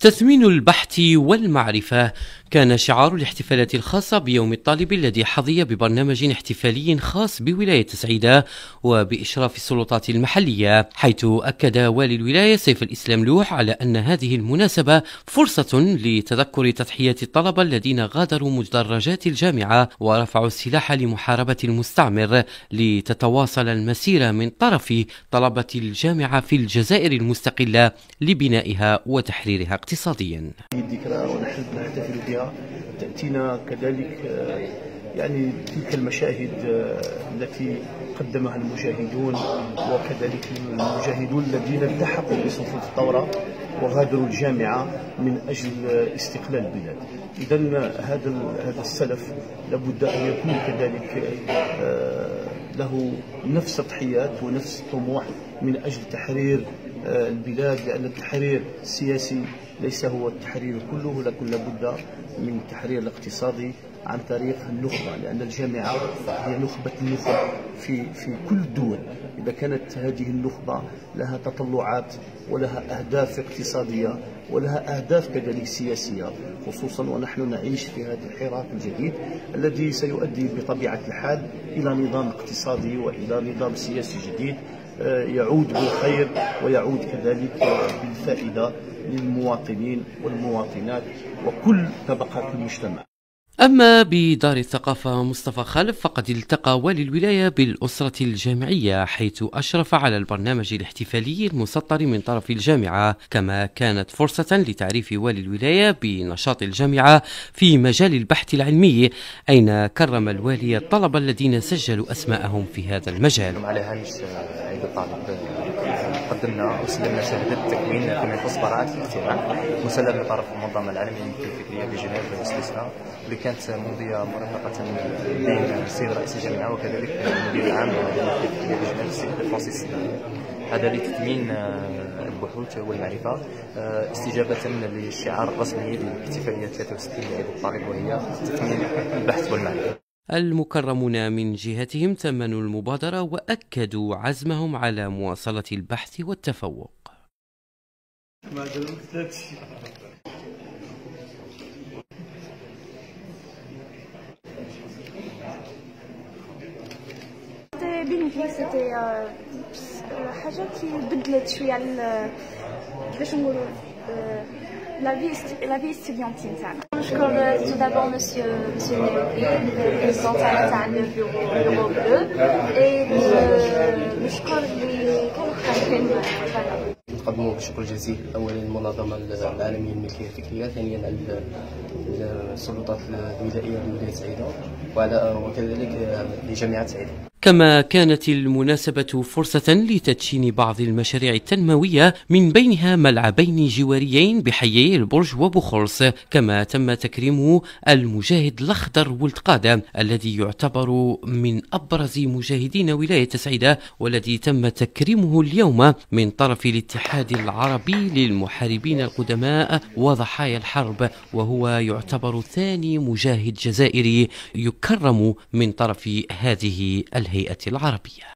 تثمين البحث والمعرفة كان شعار الاحتفالات الخاصة بيوم الطالب الذي حظي ببرنامج احتفالي خاص بولاية سعيدة وبإشراف السلطات المحلية، حيث أكد والي الولاية سيف الإسلام لوح على أن هذه المناسبة فرصة لتذكر تضحيات الطلبة الذين غادروا مدرجات الجامعة ورفعوا السلاح لمحاربة المستعمر، لتتواصل المسيرة من طرف طلبة الجامعة في الجزائر المستقلة لبنائها وتحريرها اقتصاديا. الذكرى ونحن نحتفل بها تأتينا كذلك يعني تلك المشاهد التي قدمها المجاهدون وكذلك المجاهدون الذين التحقوا بصفوف الثورة وغادروا الجامعة من أجل استقلال البلاد. إذن هذا السلف لابد أن يكون كذلك له نفس التضحيات ونفس الطموح من أجل تحرير البلاد، لأن التحرير السياسي ليس هو التحرير كله، لكن لابد من التحرير الاقتصادي عن طريق النخبة، لأن الجامعة هي نخبة النخب في كل الدول. إذا كانت هذه النخبة لها تطلعات ولها أهداف اقتصادية ولها أهداف كذلك سياسية، خصوصا ونحن نعيش في هذا الحراك الجديد الذي سيؤدي بطبيعة الحال إلى نظام اقتصادي وإلى نظام سياسي جديد يعود بالخير ويعود كذلك بالفائدة للمواطنين والمواطنات وكل طبقات المجتمع. أما بدار الثقافة مصطفى خالف فقد التقى والي الولاية بالأسرة الجامعية، حيث أشرف على البرنامج الاحتفالي المسطر من طرف الجامعة، كما كانت فرصة لتعريف والي الولاية بنشاط الجامعة في مجال البحث العلمي، أين كرم الوالي الطلبة الذين سجلوا أسماءهم في هذا المجال. على هامش عيد الطالب قدمنا وسلمنا شهادة تكوين فيما يخص براءة الاختراع مسلم من طرف المنظمة العالمية للملكية الفكرية بجنيف سويسرا، واللي كانت ممضية مرافقة بين السيد رئيس الجامعة وكذلك المدير العام للملكية الفكرية بجنيف السيد فرانسيس. هذا لتثمين البحوث والمعرفة استجابة للشعار الرسمي لاحتفالية 63 لعيد الطالب، وهي تثمين البحث والمعرفة. المكرمون من جهتهم ثمنوا المبادرة وأكدوا عزمهم على مواصلة البحث والتفوق. بالنسبة لي حاجة بدلت شوية على كيفاش نقولوا la vie étudiantine تاعنا. نشكر tout d'abord monsieur président تاع البيرو بلو، ونشكر اللي كانوا خارجين معنا. نقدموا بالشكر الجزيل اولا للمنظمه العالميه للملكيه الفكريه، ثانيا السلطات الولائيه لولايه سعيده وكذلك لجامعه سعيده. كما كانت المناسبة فرصة لتدشين بعض المشاريع التنموية، من بينها ملعبين جواريين بحيي البرج وبوخرس، كما تم تكريم المجاهد الأخضر ولد قادة الذي يعتبر من أبرز مجاهدين ولاية سعيدة، والذي تم تكريمه اليوم من طرف الاتحاد العربي للمحاربين القدماء وضحايا الحرب، وهو يعتبر ثاني مجاهد جزائري يكرم من طرف هذه الهيئة العربية.